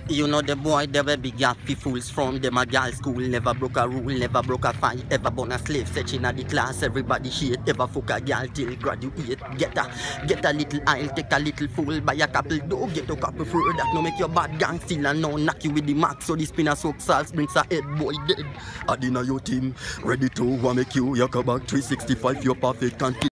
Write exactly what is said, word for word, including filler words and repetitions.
You know the boy, they were big happy fools from them a girl school. Never broke a rule, never broke a fight. Ever born a slave section at the class. Everybody shit, ever fuck a girl till graduate. Get a, get a little aisle, take a little fool. Buy a couple dough, get a couple fruit. That no make your bad gang still and now knock you with the max. So the spinner soak salts brings a head boy dead. I dinner your team, ready to want make you. Your back three sixty-five, your perfect country.